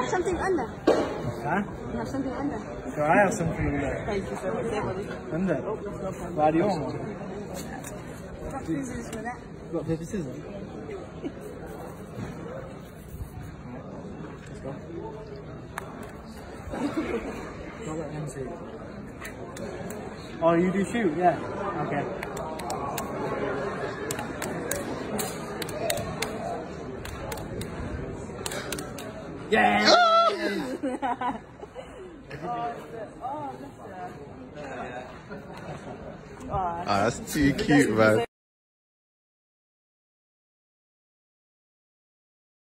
have something under. Huh? You have something under. So I have something under. Thank you so much. There, buddy. Under? Oh, that's no problem. Why do you want one? Got scissors for that. Got paper scissors? Let's go. Don't let them see. Oh, you do shoot? Yeah. Okay. Yeah! Ah, that's too cute, man.